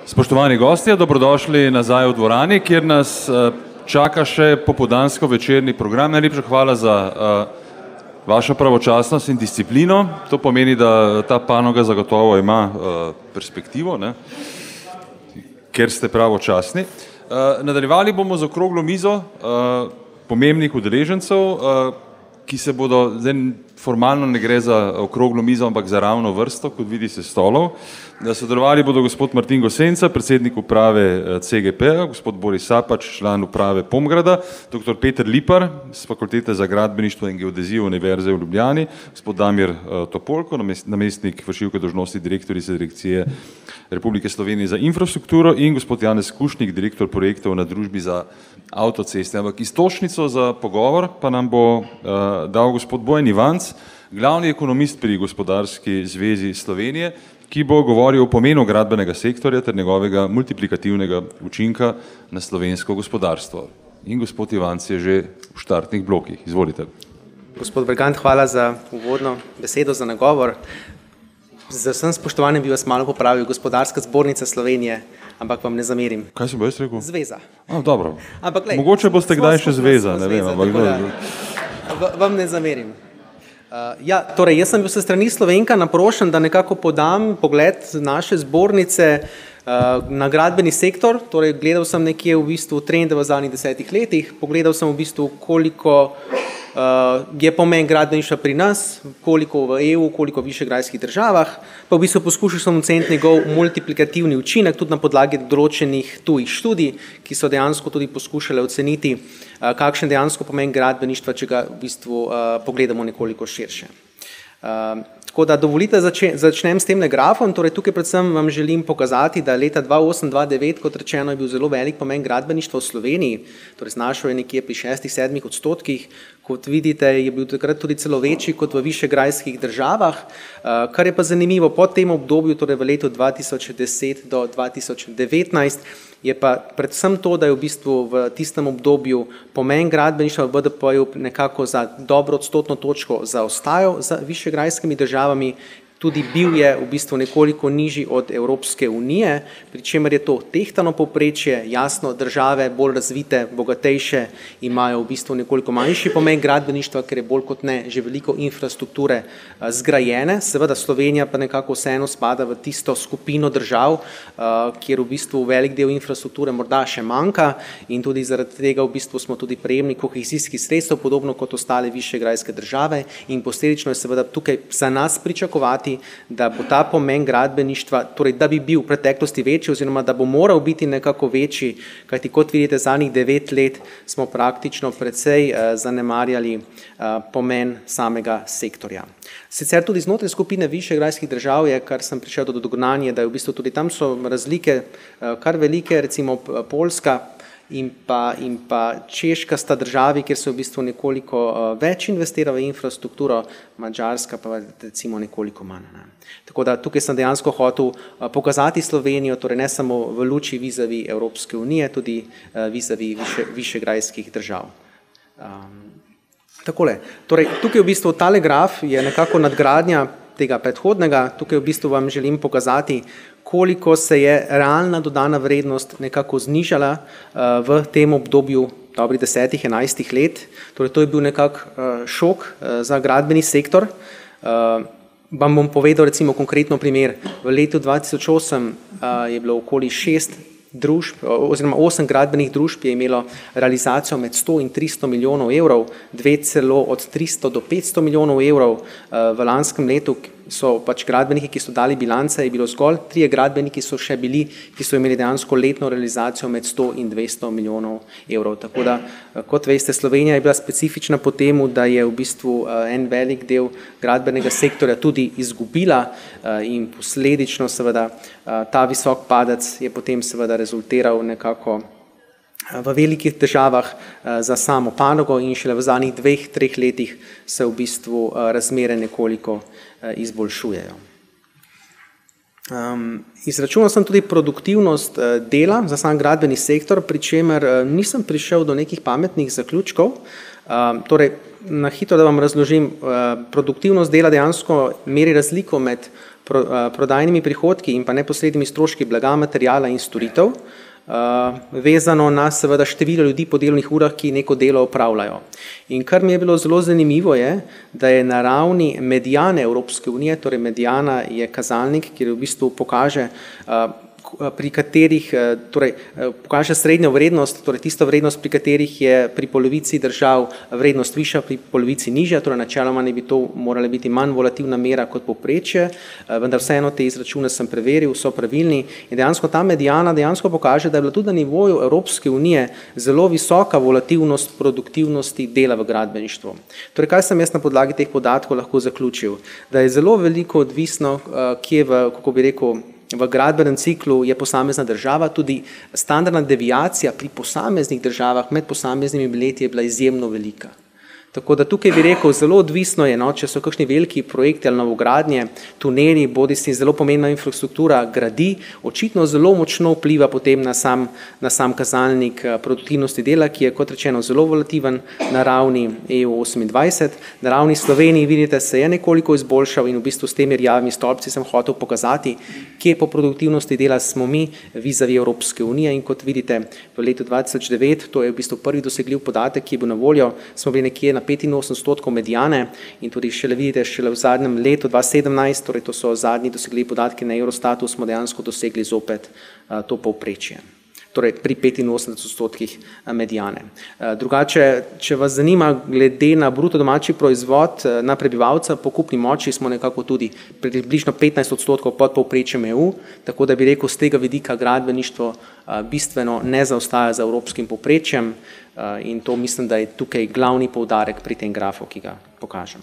Spoštovani gostje, dobrodošli nazaj v dvorani, kjer nas čaka še popoldansko večerni program. Najlepša hvala za vašo pravočasnost in disciplino. To pomeni, da ta panoga zagotovo ima perspektivo, ne? Ker ste pravočasni. Nadaljevali bomo z okroglo mizo pomembnih udeležencev, ki se bodo, zdaj formalno ne gre za okroglo mizo, ampak za ravno vrsto, kot vidi se stolov. Sodelovali bodo gospod Martin Gosenca, predsednik uprave CGP, gospod Boris Sapač, član uprave Pomgrada, dr. Peter Lipar z Fakultete za gradbeništvo in geodezijo Univerze v Ljubljani, gospod Damir Topolko, namestnik vršilke dolžnosti direktorice Direkcije Republike Slovenije za infrastrukturo in gospod Janez Kušnik, direktor projektov na družbi za avtoceste. Ampak istočnico za pogovor pa nam bo dal gospod Bojan Ivanc, glavni ekonomist pri Gospodarski zvezi Slovenije, ki bo govoril o pomenu gradbenega sektorja ter njegovega multiplikativnega učinka na slovensko gospodarstvo. In gospod Ivanc je že v štartnih blokih. Izvolite. Gospod Bergant, hvala za uvodno besedo, za nagovor. Z vsem spoštovanjem bi vas malo popravil, Gospodarska zbornica Slovenije, ampak vam ne zamerim. Kaj sem bo jaz rekel? Zveza. Dobro. Ampak, lej, mogoče boste kdaj še zveza, ne vem. Vam ne zamerim. Torej, jaz sem bil se strani Slovenka naprošen, da nekako podam pogled naše zbornice na gradbeni sektor. Torej, gledal sem nekje v bistvu trende v zadnjih 10 letih, pogledal sem v bistvu, koliko je pomen gradbeništva pri nas, koliko v EU, koliko v višegrajskih državah, pa v bistvu poskušal sem oceniti njegov multiplikativni učinek tudi na podlagi določenih tujih študij, ki so dejansko tudi poskušale oceniti, kakšen dejansko pomen gradbeništva, če ga v bistvu pogledamo nekoliko širše. Tako da dovolite začnem s temle grafom. Torej, tukaj predvsem vam želim pokazati, da leta 2008-2009, kot rečeno, je bil zelo velik pomen gradbeništva v Sloveniji, torej znašel je nekje pri 6-7%, kot vidite, je bil takrat tudi celo večji kot v višegrajskih državah, kar je pa zanimivo po tem obdobju, torej v letu 2010 do 2019, je pa predvsem to, da je v bistvu v tistem obdobju pomen gradbeništva v BDP-ju nekako za dobro odstotno točko zaostajal za višegrajskimi državami, tudi bil je v bistvu nekoliko nižji od Evropske unije, pri čemer je to tehtano povprečje, jasno, države bolj razvite, bogatejše imajo v bistvu nekoliko manjši pomen gradbeništva, ker je bolj kot ne že veliko infrastrukture zgrajene. Seveda Slovenija pa nekako vseeno spada v tisto skupino držav, kjer v bistvu velik del infrastrukture morda še manjka in tudi zaradi tega v bistvu smo tudi prejemni kohezijskih sredstev, podobno kot ostale višegrajske države in posledično je seveda tukaj za nas pričakovati, da bo ta pomen gradbeništva, torej da bi bil v preteklosti večji oziroma da bo moral biti nekako večji, kajti kot vidite zadnjih 9 let smo praktično precej zanemarjali pomen samega sektorja. Sicer tudi znotraj skupine višegrajskih držav je, kar sem prišel do dognanja, da je v bistvu tudi tam so razlike kar velike, recimo Poljska in pa Češka sta državi, kjer se v bistvu nekoliko več investira v infrastrukturo, Madžarska pa recimo nekoliko manj. Tako da tukaj sem dejansko hotel pokazati Slovenijo, torej ne samo v luči vizavi Evropske unije, tudi vizavi višegrajskih držav. Takole, torej tukaj v bistvu tale graf je nekako nadgradnja tega predhodnega, tukaj v bistvu vam želim pokazati, koliko se je realna dodana vrednost nekako znižala v tem obdobju dobrih 10-11 let. Torej, to je bil nekako šok za gradbeni sektor. Vam bom povedal recimo konkretno primer. V letu 2008 je bilo okoli 6 družb, oziroma 8 gradbenih družb je imelo realizacijo med 100 in 300 milijonov evrov, 2 celo od 300 do 500 milijonov evrov. V lanskem letu so pač gradbeniki, ki so dali bilance, je bilo zgolj 3 gradbeniki so še bili, ki so imeli dejansko letno realizacijo med 100 in 200 milijonov evrov. Tako da, kot veste, Slovenija je bila specifična po temu, da je v bistvu en velik del gradbenega sektorja tudi izgubila in posledično seveda ta visok padec je potem seveda rezultiral nekako v velikih težavah za samo panogo in šele v zadnjih 2-3 letih se v bistvu razmere nekoliko izboljšujejo. Izračunal sem tudi produktivnost dela za sam gradbeni sektor, pri čemer nisem prišel do nekih pametnih zaključkov. Torej, na hitro, da vam razložim, produktivnost dela dejansko meri razliko med prodajnimi prihodki in pa neposrednimi stroški blaga, materijala in storitev, vezano na seveda število ljudi po delovnih urah, ki neko delo opravljajo. In kar mi je bilo zelo zanimivo je, da je na ravni medijane Evropske unije, torej medijana je kazalnik, kjer v bistvu pokaže pri katerih, torej pokaže srednjo vrednost, torej tisto vrednost, pri katerih je pri polovici držav vrednost višja, pri polovici nižja, torej načeloma ne bi to morala biti manj volatilna mera kot povprečje, vendar vseeno te izračune sem preveril, so pravilni in dejansko ta medijana dejansko pokaže, da je bila tudi na nivoju Evropske unije zelo visoka volatilnost produktivnosti dela v gradbeništvu. Torej, kaj sem jaz na podlagi teh podatkov lahko zaključil? Da je zelo veliko odvisno, kje kako bi rekel, v gradbenem ciklu je posamezna država, tudi standardna deviacija pri posameznih državah med posameznimi leti je bila izjemno velika. Tako da tukaj bi rekel, zelo odvisno je, če so kakšni veliki projekti ali novogradnje, tuneli, bodisi zelo pomembna infrastruktura gradi, očitno zelo močno vpliva potem na sam kazalnik produktivnosti dela, ki je kot rečeno zelo volativen na ravni EU28. Na ravni Sloveniji, vidite, se je nekoliko izboljšal in v bistvu s temi rjavimi stolpci sem hotel pokazati, kje po produktivnosti dela smo mi vizavi Evropske unije in kot vidite v letu 2009, to je v bistvu prvi dosegljiv podatek, ki je bil na voljo, smo bili nekje na 85% medijane in tudi vidite, šele v zadnjem letu 2017, torej to so zadnji dosegljivi podatki na Eurostatu, smo dejansko dosegli zopet to povprečje. Torej pri 85% medijane. Drugače, če vas zanima, glede na bruto domači proizvod na prebivalca po kupni moči smo nekako tudi približno 15% pod povprečjem EU, tako da bi rekel, z tega vidika gradbeništvo bistveno ne zaostaja za evropskim povprečjem in to mislim, da je tukaj glavni poudarek pri tem grafu, ki ga pokažem.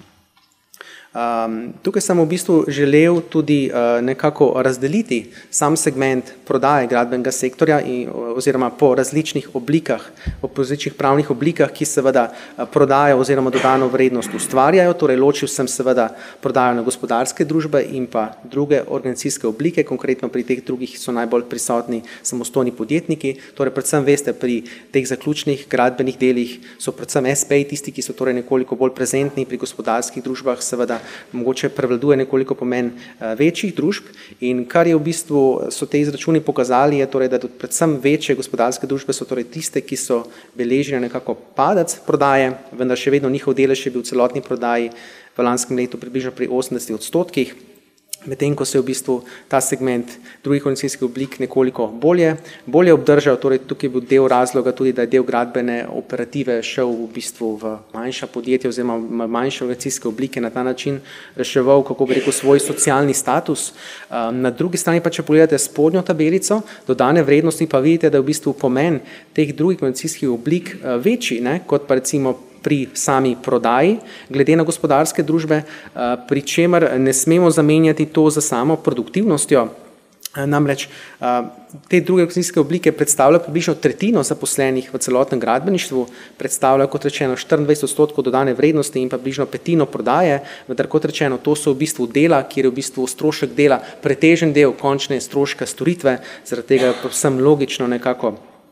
Tukaj sem v bistvu želel tudi nekako razdeliti sam segment prodaje gradbenega sektorja oziroma po različnih oblikah, po različnih pravnih oblikah, ki seveda prodajo oziroma dodano vrednost ustvarjajo, torej ločil sem seveda prodajo na gospodarske družbe in pa druge organizacijske oblike, konkretno pri teh drugih so najbolj prisotni samostojni podjetniki, torej predvsem veste, pri teh zaključnih gradbenih delih so predvsem SPI tisti, ki so torej nekoliko bolj prezentni, pri gospodarskih družbah seveda mogoče prevladuje nekoliko pomen večjih družb in kar je v bistvu so te izračuni pokazali je torej, da tudi predvsem večje gospodarske družbe so torej tiste, ki so beležili nekako padec prodaje, vendar še vedno njihov delež je bil v celotni prodaji v lanskem letu približno pri 80%, medtem ko se je v bistvu ta segment drugih organizacijskih oblik nekoliko bolje obdržal, torej tukaj je bil del razloga tudi, da je del gradbene operative šel v bistvu v manjša podjetja oziroma manjše organizacijske oblike, na ta način reševal, kako bi rekel, svoj socialni status. Na drugi strani pa, če pogledate spodnjo tabelico, dodane vrednosti, pa vidite, da je v bistvu pomen teh drugih organizacijskih oblik večji, kot pa recimo pri sami prodaji, glede na gospodarske družbe, pri čemer ne smemo zamenjati to za samo produktivnostjo. Namreč te druge organizacijske oblike predstavljajo približno tretjino zaposlenih v celotnem gradbeništvu, predstavljajo kot rečeno 24% dodane vrednosti in pa približno petino prodaje, vendar kot rečeno to so v bistvu dela, kjer je v bistvu strošek dela pretežen del končne stroška storitve, zaradi tega je povsem logično nekako,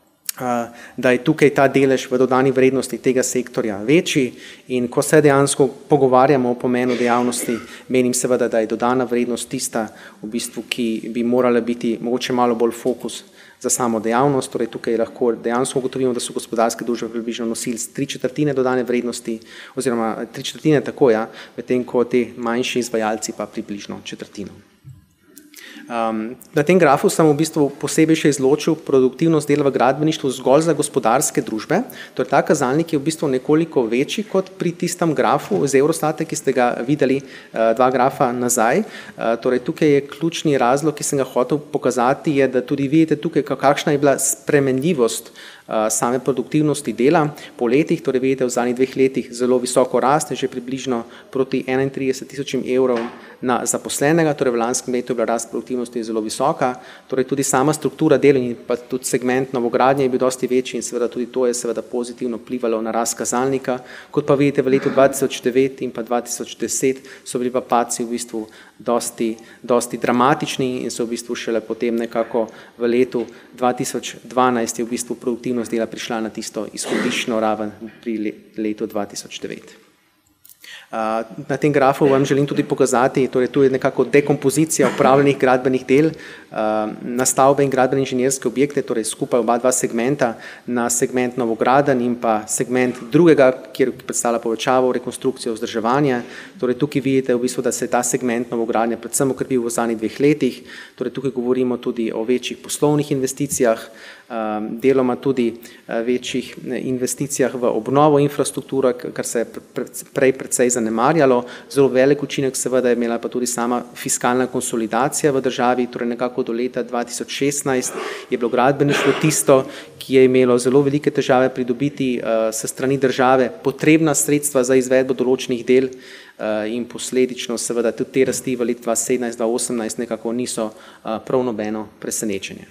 da je tukaj ta delež v dodani vrednosti tega sektorja večji in ko se dejansko pogovarjamo o pomenu dejavnosti, menim seveda, da je dodana vrednost tista, v bistvu, ki bi morala biti mogoče malo bolj fokus za samo dejavnost, torej tukaj lahko dejansko ugotovimo, da so gospodarske družbe približno nosili 3/4 dodane vrednosti oziroma 3/4 tako, medtem ko te manjši izvajalci pa približno 1/4. Na tem grafu sem v bistvu posebej še izločil produktivnost dela v gradbeništvu zgolj za gospodarske družbe, torej ta kazalnik je v bistvu nekoliko večji kot pri tistem grafu z Eurostata, ki ste ga videli dva grafa nazaj, torej tukaj je ključni razlog, ki sem ga hotel pokazati, je, da tudi vidite tukaj, kakšna je bila spremenljivost same produktivnosti dela po letih, torej vidite v zadnjih 2 letih zelo visoko raste, že približno proti 31 000 evrov na zaposlenega, torej v lanskem letu je bila rast produktivnosti zelo visoka, torej tudi sama struktura del in pa tudi segment novogradnje je bil dosti večji in seveda tudi to je seveda pozitivno vplivalo na rast kazalnika, kot pa vidite v letu 2009 in pa 2010 so bili pa padci v bistvu dosti dramatični in so v bistvu šele potem nekako v letu 2012 je v bistvu produktivnost dela prišla na tisto izhodiščno raven pri letu 2009. Na tem grafu vam želim tudi pokazati, torej tu je nekako dekompozicija upravljenih gradbenih del na stavbe in gradbene inženirske objekte, torej skupaj oba dva segmenta, na segment novogradenj in pa segment drugega, kjer predstavlja povečavo, rekonstrukcijo, vzdrževanje. Torej tukaj vidite v bistvu, da se je ta segment novogradnje predvsem okrepil v zadnjih 2 letih, torej tukaj govorimo tudi o večjih poslovnih investicijah, deloma tudi večjih investicijah v obnovo infrastrukture, kar se je prej precej zanemarjalo. Zelo velik učinek seveda je imela pa tudi sama fiskalna konsolidacija v državi, torej nekako do leta 2016 je bilo gradbeništvo tisto, ki je imelo zelo velike težave pridobiti se strani države potrebna sredstva za izvedbo določenih del in posledično seveda tudi te rasti v letu 2017-2018 nekako niso prav nobeno presenečenje.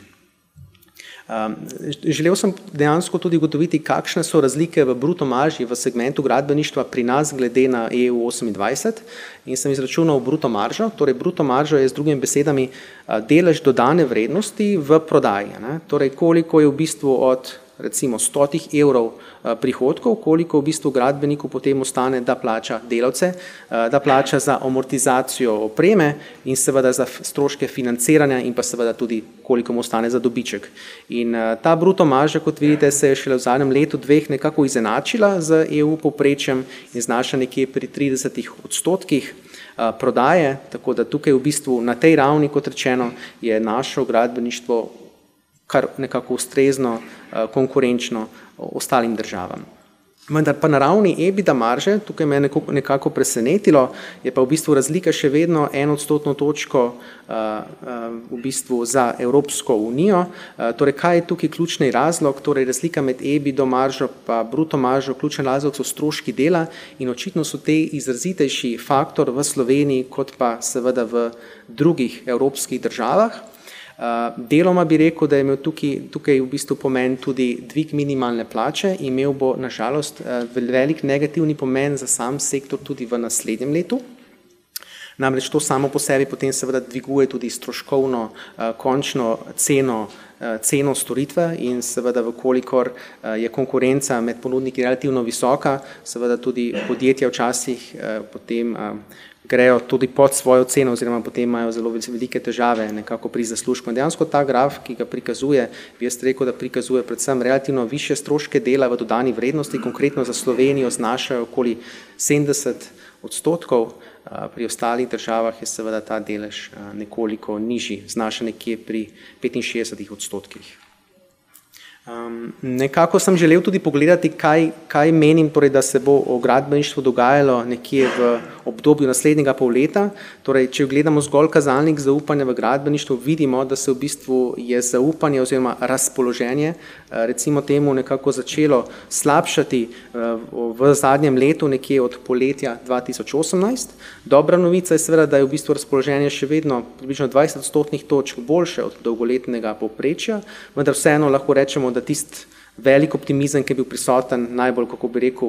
Želel sem dejansko tudi ugotoviti, kakšne so razlike v bruto marži v segmentu gradbeništva pri nas glede na EU28 in sem izračunal bruto maržo, torej bruto maržo je z drugimi besedami delež dodane vrednosti v prodaji, torej koliko je v bistvu od recimo 100 evrov prihodkov, koliko v bistvu gradbeniku potem ostane, da plača delavce, da plača za amortizacijo opreme in seveda za stroške financiranja in pa seveda tudi koliko mu ostane za dobiček. In ta bruto marža, kot vidite, se je šele v zadnjem letu 2 nekako izenačila z EU povprečjem in znaša nekje pri 30% prodaje, tako da tukaj v bistvu na tej ravni, kot rečeno, je naše gradbeništvo kar nekako ustrezno, konkurenčno ostalim državam. Vendar pa na ravni EBITDA marže, tukaj me je nekako presenetilo, je pa v bistvu razlika še vedno 1% točko v bistvu za Evropsko unijo. Torej, kaj je tukaj ključni razlog? Torej, razlika med EBITDA maržo pa bruto maržo, ključen razlog so stroški dela in očitno so te izrazitejši faktor v Sloveniji kot pa seveda v drugih evropskih državah. Deloma bi rekel, da je imel tukaj v bistvu pomen tudi dvig minimalne plače, imel bo nažalost velik negativni pomen za sam sektor tudi v naslednjem letu. Namreč to samo po sebi potem seveda dviguje tudi stroškovno končno ceno storitve in seveda vkolikor je konkurenca med ponudniki relativno visoka, seveda tudi podjetja včasih potem grejo tudi pod svojo ceno oziroma potem imajo zelo velike težave nekako pri zaslužku. Dejansko ta graf, ki ga prikazuje, bi jaz rekel, da prikazuje predvsem relativno više stroške dela v dodani vrednosti, konkretno za Slovenijo znašajo okoli 70%, pri ostalih državah je seveda ta delež nekoliko nižji, znaša nekje pri 65%. Nekako sem želel tudi pogledati, kaj menim, torej, da se bo o gradbeništvu dogajalo nekje v obdobju naslednjega pol leta. Torej, če gledamo zgolj kazalnik zaupanja v gradbeništvu, vidimo, da se v bistvu je zaupanje oziroma razpoloženje recimo temu nekako začelo slabšati v zadnjem letu, nekje od poletja 2018. Dobra novica je seveda, da je v bistvu razpoloženje še vedno približno 20% točk boljše od dolgoletnega povprečja, vendar vseeno lahko rečemo, da tisti velik optimizem, ki je bil prisoten najbolj, kako bi rekel,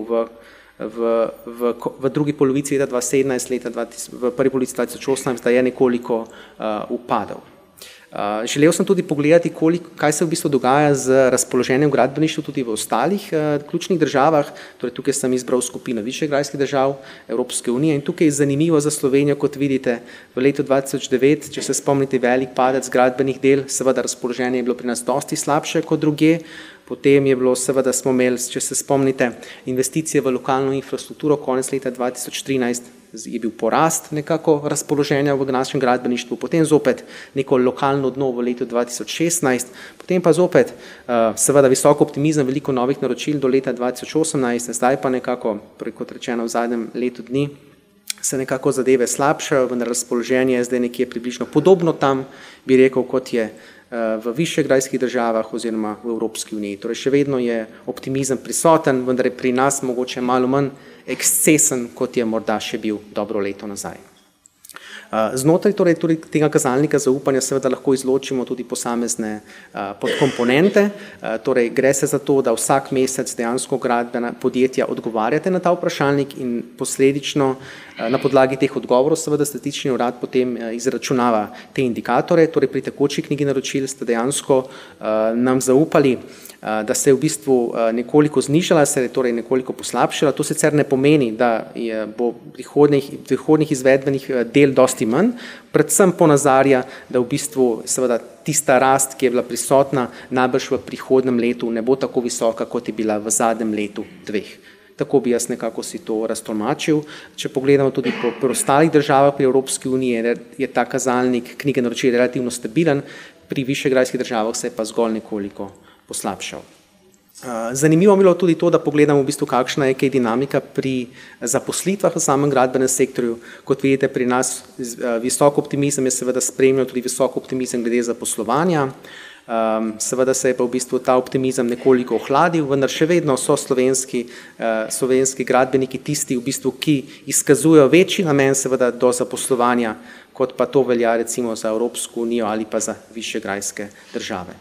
v drugi polovici leta 2017, v prvi polovici 2018, da je nekoliko upadal. Želel sem tudi pogledati, kaj se v bistvu dogaja z razpoloženjem v gradbeništvu tudi v ostalih ključnih državah, torej tukaj sem izbral skupino višegrajskih držav Evropske unije in tukaj je zanimivo za Slovenijo, kot vidite, v letu 2009, če se spomnite, velik padec gradbenih del, seveda razpoloženje je bilo pri nas dosti slabše kot drugje, potem je bilo seveda smo imeli, če se spomnite, investicije v lokalno infrastrukturo, konec leta 2013 je bil porast nekako razpoloženja v našem gradbeništvu, potem zopet neko lokalno dno v letu 2016, potem pa zopet seveda visok optimizem, veliko novih naročil do leta 2018, zdaj pa nekako, kot rečeno v zadnjem letu dni, se nekako zadeve slabšajo, vendar razpoloženje je zdaj nekje približno podobno tam, bi rekel, kot je v višegrajskih državah oziroma v Evropski uniji. Torej še vedno je optimizem prisoten, vendar je pri nas mogoče malo manj ekscesen, kot je morda še bil dobro leto nazaj. Znotraj torej tega kazalnika zaupanja seveda lahko izločimo tudi posamezne podkomponente, torej gre se za to, da vsak mesec dejansko gradbena podjetja odgovarjate na ta vprašalnik in posledično na podlagi teh odgovorov seveda statistični urad potem izračunava te indikatore, torej pri tekoči knjigi naročil ste dejansko nam zaupali, da se je v bistvu nekoliko znižala, se je torej nekoliko poslabšala. To sicer ne pomeni, da bo prihodnih izvedbenih del dosti manj, predvsem ponazarja, da v bistvu seveda tista rast, ki je bila prisotna, najbrž v prihodnem letu ne bo tako visoka, kot je bila v zadnjem letu dveh. Tako bi jaz nekako si to raztolmačil. Če pogledamo tudi po ostalih državah pri Evropski uniji, je ta kazalnik knjige naročil relativno stabilen, pri višegrajskih državah se je pa zgolj nekoliko poslabšal. Zanimivo je bilo tudi to, da pogledamo v bistvu, kakšna je kaj dinamika pri zaposlitvah v samem gradbenem sektorju. Kot vidite, pri nas visok optimizem je seveda spremljal tudi visok optimizem glede zaposlovanja. Seveda se je pa v bistvu ta optimizem nekoliko ohladil, vendar še vedno so slovenski gradbeniki tisti, v bistvu, ki izkazujejo večji namen seveda do zaposlovanja, kot pa to velja recimo za Evropsko unijo ali pa za višegrajske države.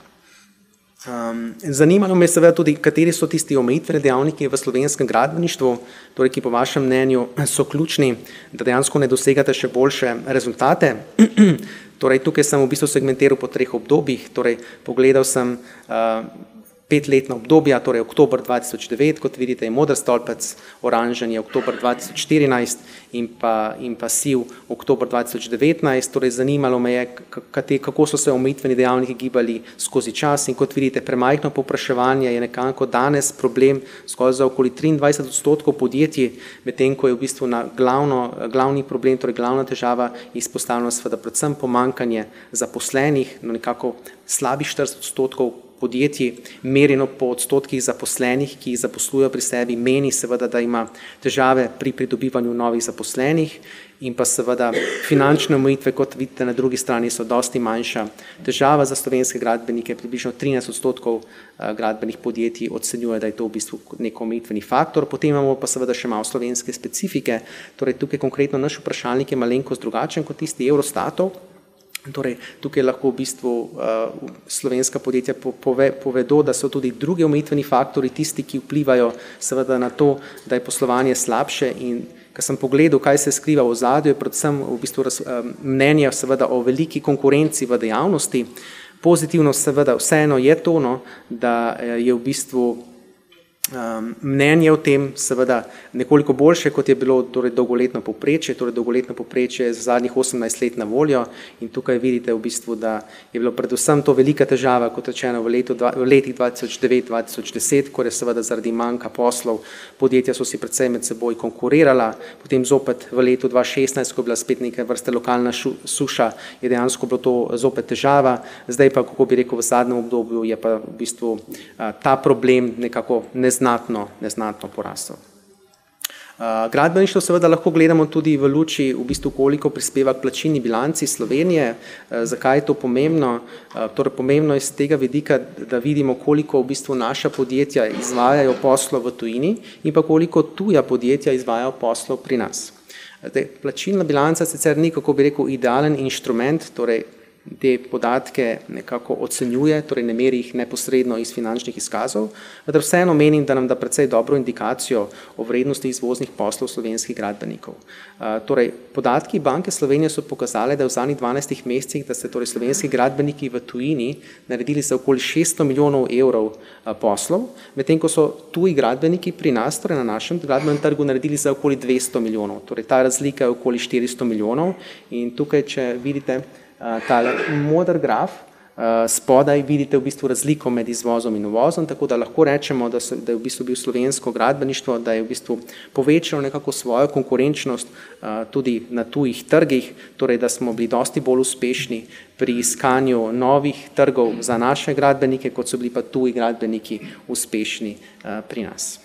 Zanimalo me je seveda tudi, kateri so tisti omejitveni dejavniki v slovenskem gradbeništvu, torej ki po vašem mnenju so ključni, da dejansko ne dosegate še boljše rezultate. Torej, tukaj sem v bistvu segmentiral po 3 obdobjih, torej pogledal sem 5-letna obdobja, torej oktober 2009, kot vidite je modr stolpec, oranžen je oktober 2014 in pa siv oktober 2019, torej zanimalo me je, kako so se omejitveni dejavniki gibali skozi čas in kot vidite, premajhno povpraševanje je nekako danes problem skoraj za okoli 23% podjetij, medtem ko je v bistvu na glavni problem, torej glavna težava izpostavljena seveda predvsem pomanjkanje zaposlenih, no nekako slabih 40% podjetij, merjeno po odstotkih zaposlenih, ki jih zaposlujejo pri sebi, meni seveda, da ima težave pri pridobivanju novih zaposlenih in pa seveda finančne omejitve, kot vidite na drugi strani, so dosti manjša. Težava za slovenske gradbenike, približno 13% gradbenih podjetij ocenjuje, da je to v bistvu nek omejitveni faktor. Potem imamo pa seveda še malo slovenske specifike, torej tukaj konkretno naš vprašalnik je malenkost drugačen kot tisti Eurostatov. Torej, tukaj lahko v bistvu slovenska podjetja povedo, da so tudi drugi omejitveni faktori tisti, ki vplivajo seveda na to, da je poslovanje slabše in ko sem pogledal, kaj se skriva v ozadju, je predvsem v bistvu mnenje seveda o veliki konkurenci v dejavnosti. Pozitivno seveda vseeno je to, da je v bistvu mnenje o tem seveda nekoliko boljše, kot je bilo torej dolgoletno povprečje, torej dolgoletno povprečje za zadnjih 18 let na voljo in tukaj vidite v bistvu, da je bilo predvsem to velika težava, kot rečeno v letih 2009-2010, ko je seveda zaradi manjka poslov podjetja so si predvsem med seboj konkurirala, potem zopet v letu 2016, ko je bila spet neke vrste lokalna suša, je dejansko bilo to zopet težava, zdaj pa, kako bi rekel, v zadnjem obdobju je pa v bistvu ta problem nekako neznatno porastel. Gradbeništvo seveda lahko gledamo tudi v luči, v bistvu koliko prispeva k plačilni bilanci Slovenije. Zakaj je to pomembno? Torej pomembno je z tega vidika, da vidimo, koliko v bistvu naša podjetja izvajajo poslov v tujini in pa koliko tuja podjetja izvajajo poslov pri nas. Plačilna bilanca sicer ni, kako bi rekel, idealen inštrument, torej te podatke nekako ocenjuje, torej ne meri jih neposredno iz finančnih izkazov, vendar vseeno menim, da nam da precej dobro indikacijo o vrednosti izvoznih poslov slovenskih gradbenikov. Torej, podatki Banke Slovenije so pokazali, da v zadnjih 12 mesecih, da se torej slovenski gradbeniki v tujini naredili za okoli 600 milijonov evrov poslov, medtem ko so tuji gradbeniki pri nas, torej na našem gradbenem trgu, naredili za okoli 200 milijonov. Torej, ta razlika je okoli 400 milijonov in tukaj, če vidite, ta moder graf, spodaj vidite v bistvu razliko med izvozom in uvozom, tako da lahko rečemo, da je v bistvu bil slovensko gradbeništvo, da je v bistvu povečalo nekako svojo konkurenčnost tudi na tujih trgih, torej da smo bili dosti bolj uspešni pri iskanju novih trgov za naše gradbenike, kot so bili pa tuji gradbeniki uspešni pri nas.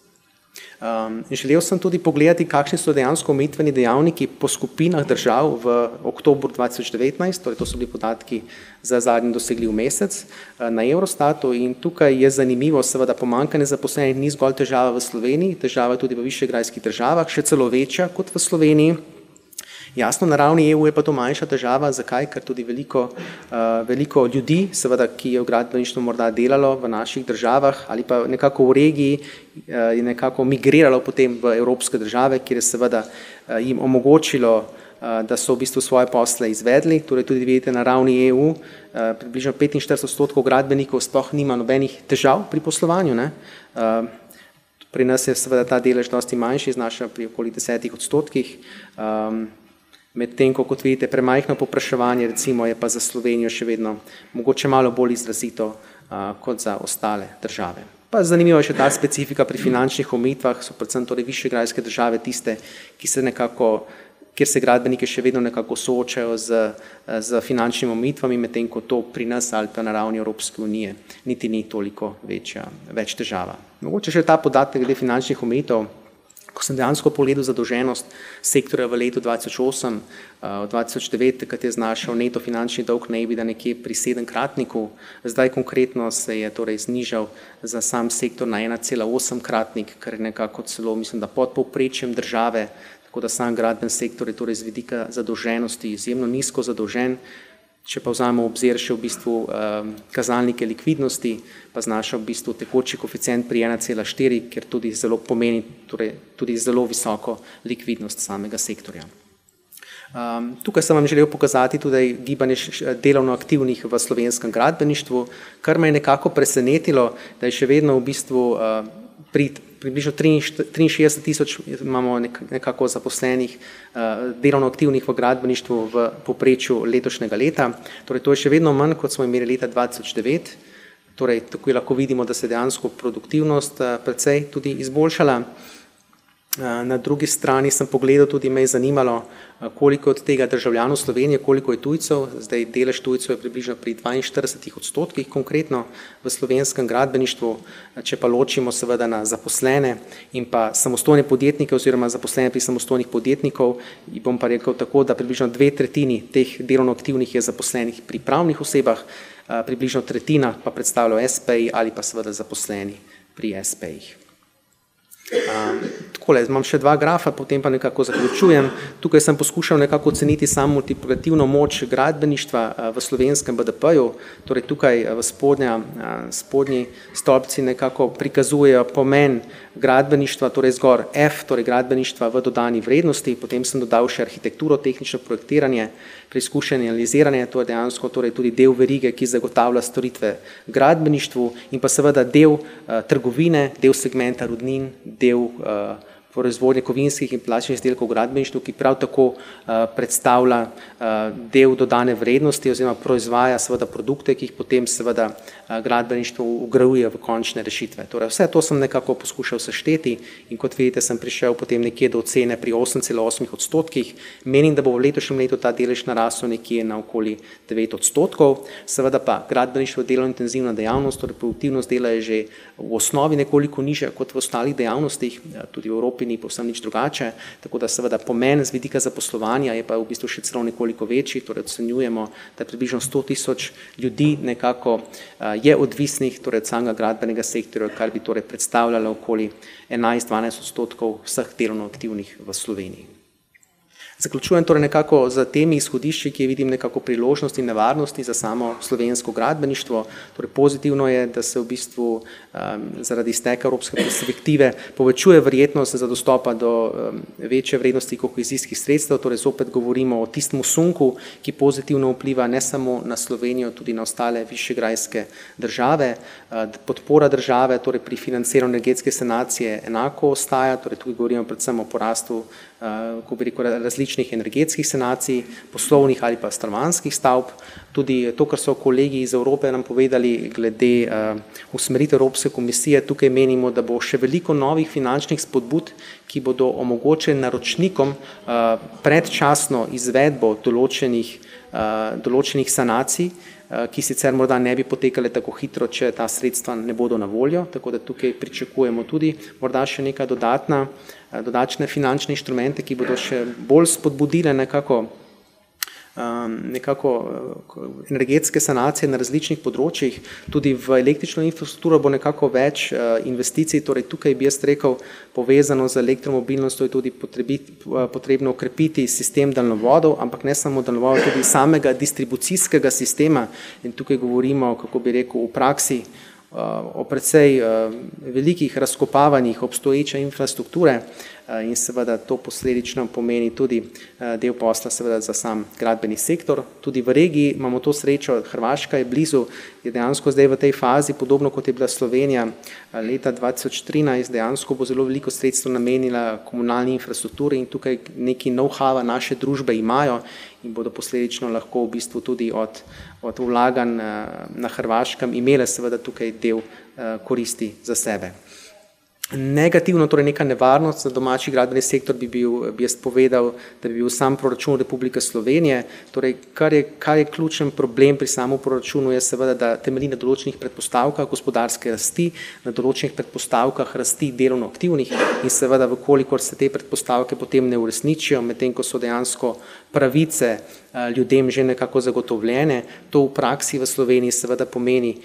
Želel sem tudi pogledati, kakšni so dejansko omejitveni dejavniki po skupinah držav v oktobru 2019, torej to so bili podatki za zadnji dosegljiv mesec na Eurostatu in tukaj je zanimivo seveda pomanjkanje zaposlenih ni zgolj težava v Sloveniji, težava je tudi v višegrajskih državah, še celo večja kot v Sloveniji Jasno, na ravni EU je pa to manjša težava. Zakaj? Ker tudi veliko ljudi, seveda, ki je v gradbeništvu morda delalo v naših državah ali pa nekako v regiji, je nekako migriralo potem v evropske države, kjer je seveda jim omogočilo, da so v bistvu svoje posle izvedli. Torej tudi vidite na ravni EU, približno 45% gradbenikov sploh nima nobenih težav pri poslovanju, ne. Pri nas je seveda ta delež dosti manjši, znaša pri okoli 10%. Medtem ko, kot vidite, premajhno povpraševanje recimo je pa za Slovenijo še vedno mogoče malo bolj izrazito kot za ostale države. Pa zanimivo je še ta specifika pri finančnih omejitvah, so predvsem torej višegrajske države tiste, kjer se gradbenike še vedno nekako soočajo z finančnimi omejitvami, medtem ko to pri nas ali pa na ravni Evropske unije niti ni toliko več težava. Mogoče še ta podatek glede finančnih omejitev, ko sem dejansko pogledal zadolženost sektorja v letu 2008, 2009, takrat je znašal neto finančni dolg EBITDA nekje pri 7-kratniku, zdaj konkretno se je torej znižal za sam sektor na 1,8-kratnik, kar je nekako celo, mislim, da pod povprečjem države, tako da sam gradben sektor je torej z vidika zadolženosti izjemno nizko zadolžen. Če pa vzamemo v obzir še v bistvu kazalnike likvidnosti, pa znaša v bistvu tekoči koeficient pri 1,4, ker tudi zelo pomeni tudi zelo visoko likvidnost samega sektorja. Tukaj sem vam želel pokazati tudi gibanje delovno aktivnih v slovenskem gradbeništvu, kar me je nekako presenetilo, da je še vedno v bistvu približno 63,000 imamo nekako zaposlenih delovno aktivnih v gradbeništvu v povprečju letošnjega leta. Torej to je še vedno manj, kot smo imeli leta 2009. Torej tukaj lahko vidimo, da se dejansko produktivnost precej tudi izboljšala. Na drugi strani sem pogledal, tudi me je zanimalo, koliko od tega državljanov Slovenije, koliko je tujcev. Zdaj delež tujcev je približno pri 42% konkretno v slovenskem gradbeništvu. Če pa ločimo seveda na zaposlene in pa samostojne podjetnike oziroma zaposlene pri samostojnih podjetnikov, bom pa rekel tako, da približno 2/3 teh delovno aktivnih je zaposlenih pri pravnih osebah, približno 1/3 pa predstavljajo espeji ali pa seveda zaposleni pri espejih. Takole, imam še 2 grafa, potem pa nekako zaključujem. Tukaj sem poskušal nekako oceniti samo multiplikativno moč gradbeništva v slovenskem BDP-ju. Torej tukaj v spodnji stolpci nekako prikazujejo pomen gradbeništva, torej zgor F, torej gradbeništva v dodani vrednosti, potem sem dodal še arhitekturo, tehnično projektiranje, preizkušanje, analiziranje, to je dejansko torej tudi del verige, ki zagotavlja storitve gradbeništvu in pa seveda del trgovine, del segmenta rudnin, del proizvodnje kovinskih in plastičnih izdelkov v gradbeništvu, ki prav tako predstavlja del dodane vrednosti oziroma proizvaja seveda produkte, ki jih potem seveda gradbeništvo vgrajuje v končne rešitve. Torej vse to sem nekako poskušal sešteti in kot vidite sem prišel potem nekje do ocene pri 8,8%. Menim, da bo v letošnjem letu ta delež narasel nekje na okoli 9%. Seveda pa gradbeništvo je delovno intenzivna dejavnost, torej produktivnost dela je že v osnovi nekoliko nižja kot v ostalih dejavnostih, tudi v Evropi ni povsem nič drugače, tako da seveda pomen z vidika zaposlovanja je pa v bistvu še celo nekoliko večji, torej ocenjujemo, da je približno 100,000 ljudi nekako je odvisnih torej od samega gradbenega sektorja, kar bi torej predstavljalo okoli 11-12% vseh delovno aktivnih v Sloveniji. Zaključujem torej nekako za temi izhodišči, ki vidim nekako priložnosti in nevarnosti za samo slovensko gradbeništvo. Torej pozitivno je, da se v bistvu zaradi izteka evropske perspektive povečuje verjetnost za dostopa do večje vrednosti kohezijskih sredstev, torej zopet govorimo o tistem sunku, ki pozitivno vpliva ne samo na Slovenijo, tudi na ostale višegrajske države. Podpora države torej pri financiranju energetske sanacije enako ostaja, torej tukaj govorimo predvsem o porastu, ko bi rekel, različnih energetskih sanacij, poslovnih ali pa stanovanjskih stavb. Tudi to, kar so kolegi iz Evrope nam povedali glede usmeritev Evropske komisije, tukaj menimo, da bo še veliko novih finančnih spodbud, ki bodo omogočili naročnikom predčasno izvedbo določenih sanacij, ki sicer morda ne bi potekale tako hitro, če ta sredstva ne bodo na voljo, tako da tukaj pričakujemo tudi morda še neka dodatne finančne inštrumente, ki bodo še bolj spodbudile nekako nekako energetske sanacije na različnih področjih, tudi v električno infrastrukturo bo nekako več investicij, torej tukaj bi jaz rekel, povezano z elektromobilnostjo je tudi potrebno okrepiti sistem daljnovodov, ampak ne samo daljnovodov, tudi samega distribucijskega sistema in tukaj govorimo, kako bi rekel, v praksi o precej velikih razkopavanjih obstoječe infrastrukture in seveda to posledično pomeni tudi del posla seveda za sam gradbeni sektor. Tudi v regiji imamo to srečo, Hrvaška je blizu, je dejansko zdaj v tej fazi, podobno kot je bila Slovenija leta 2013, dejansko bo zelo veliko sredstvo namenila komunalni infrastrukturi in tukaj neki know-how naše družbe imajo in bodo posledično lahko v bistvu tudi od vlaganj na Hrvaškem imele seveda tukaj del koristi za sebe. Negativno, torej neka nevarnost za domači gradbeni sektor bi jaz povedal, da bi bil sam proračun Republike Slovenije, torej kar je ključen problem pri samem proračunu je seveda, da temelji na določenih predpostavkah gospodarske rasti, na določenih predpostavkah rasti delovno aktivnih in seveda, vkolikor se te predpostavke potem ne uresničijo, medtem ko so dejansko pravice ljudem že nekako zagotovljene, to v praksi v Sloveniji seveda pomeni,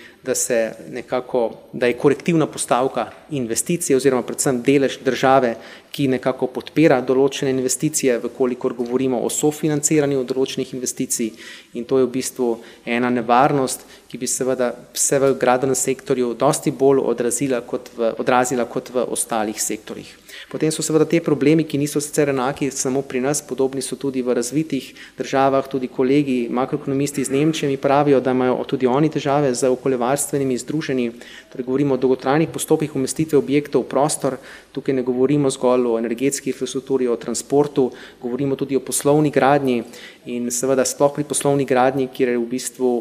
da je korektivna postavka investicije oziroma predvsem delež države, ki nekako podpira določene investicije, vkolikor govorimo o sofinanciranju določenih investicij in to je v bistvu ena nevarnost, ki bi seveda se v gradbenem sektorju dosti bolj odrazila kot v ostalih sektorjih. Potem so seveda te problemi, ki niso sicer enaki samo pri nas, podobni so tudi v razvitih državah, tudi kolegi, makroekonomisti iz Nemčije mi pravijo, da imajo tudi oni težave z okoljevarstvenimi združenji, torej govorimo o dolgotrajnih postopkih umestitve objektov v prostor, tukaj ne govorimo zgolj o energetski infrastrukturi, o transportu, govorimo tudi o poslovni gradnji in seveda sploh pri poslovni gradnji, kjer je v bistvu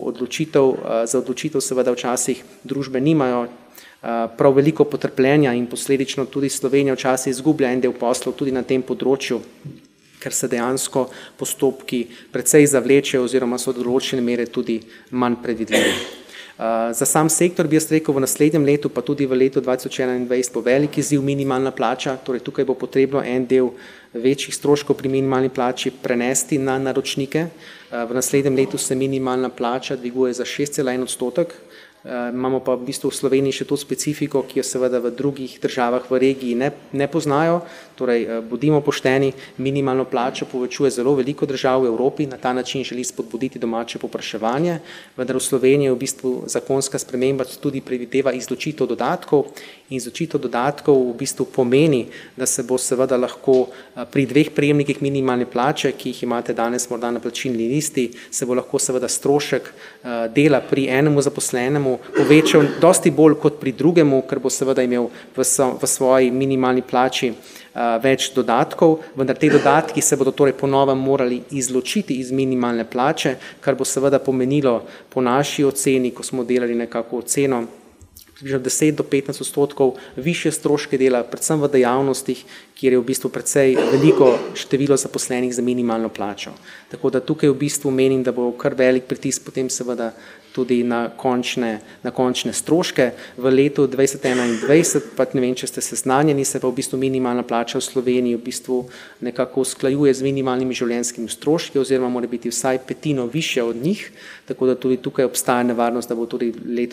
za odločitev seveda včasih družbe nimajo prav veliko potrpljenja in posledično tudi Slovenija včasih izgublja en del poslov tudi na tem področju, ker se dejansko postopki precej zavlečejo oziroma so do določene mere tudi manj predvidljivi. Za sam sektor bi jaz rekel v naslednjem letu, pa tudi v letu 2021 bo velik izziv minimalna plača, torej tukaj bo potrebno en del večjih stroškov pri minimalni plači prenesti na naročnike. V naslednjem letu se minimalna plača dviguje za 6,1%, imamo pa v bistvu v Sloveniji še to specifiko, ki jo seveda v drugih državah v regiji ne poznajo, torej bodimo pošteni, minimalno plačo povečuje zelo veliko držav v Evropi, na ta način želi spodbuditi domače povpraševanje, vendar v Sloveniji v bistvu zakonska sprememba tudi predvideva izločitev dodatkov in izločitev dodatkov v bistvu pomeni, da se bo seveda lahko pri dveh prejemnikih minimalne plače, ki jih imate danes morda na plačilni listi, se bo lahko seveda strošek dela pri enemu zaposlenemu povečal dosti bolj kot pri drugemu, ker bo seveda imel v svoji minimalni plači več dodatkov, vendar te dodatki se bodo torej po novem morali izločiti iz minimalne plače, kar bo seveda pomenilo po naši oceni, ko smo delali nekako oceno, približno 10 do 15% višje stroške dela, predvsem v dejavnostih, kjer je v bistvu precej veliko število zaposlenih za minimalno plačo. Tako da tukaj v bistvu menim, da bo kar velik pritisk potem seveda tudi na končne stroške. V letu 2021, pa ne vem, če ste seznanjeni, se pa v bistvu minimalna plača v Sloveniji v bistvu nekako usklajuje z minimalnimi življenjskimi stroški oziroma mora biti vsaj petino višja od njih, tako da tudi tukaj obstaja nevarnost, da bo tudi v letu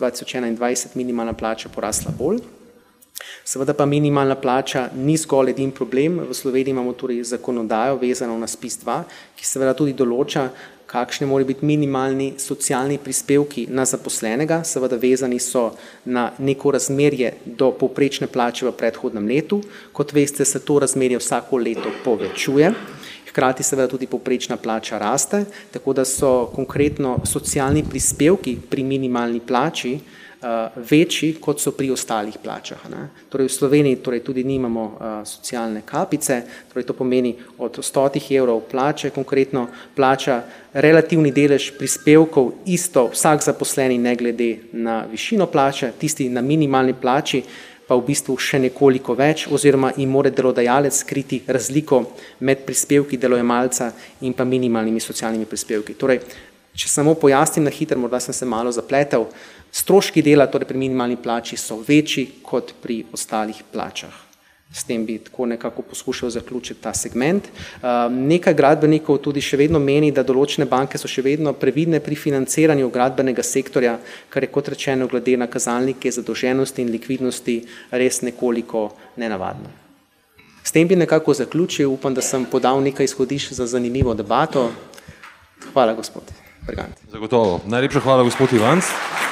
2021 minimalna plača porasla bolj. Seveda pa minimalna plača ni zgolj edin problem. V Sloveniji imamo torej zakonodajo vezano na SPIZ-2, ki seveda tudi določa, kakšne morajo biti minimalni socialni prispevki na zaposlenega, seveda vezani so na neko razmerje do povprečne plače v predhodnem letu. Kot veste, se to razmerje vsako leto povečuje. Hkrati seveda tudi povprečna plača raste, tako da so konkretno socialni prispevki pri minimalni plači večji, kot so pri ostalih plačah. Torej v Sloveniji tudi nimamo socialne kapice, torej to pomeni od 100 evrov plače, konkretno plača relativni delež prispevkov isto vsak zaposleni ne glede na višino plače, tisti na minimalni plači pa v bistvu še nekoliko več oziroma jim mora delodajalec skriti razliko med prispevki delojemalca in pa minimalnimi socialnimi prispevki. Torej, če samo pojasnim na hitro, morda sem se malo zapletel, stroški dela torej pri minimalni plači so večji kot pri ostalih plačah. S tem bi tako nekako poskušal zaključiti ta segment. Nekaj gradbenikov tudi še vedno meni, da določene banke so še vedno previdne pri financiranju gradbenega sektorja, kar je kot rečeno glede na kazalnike zadolženosti in likvidnosti res nekoliko nenavadno. S tem bi nekako zaključil, upam, da sem podal nekaj izhodišč za zanimivo debato. Hvala, gospod Bergant. Zagotovo. Najlepša hvala, gospod Ivanc.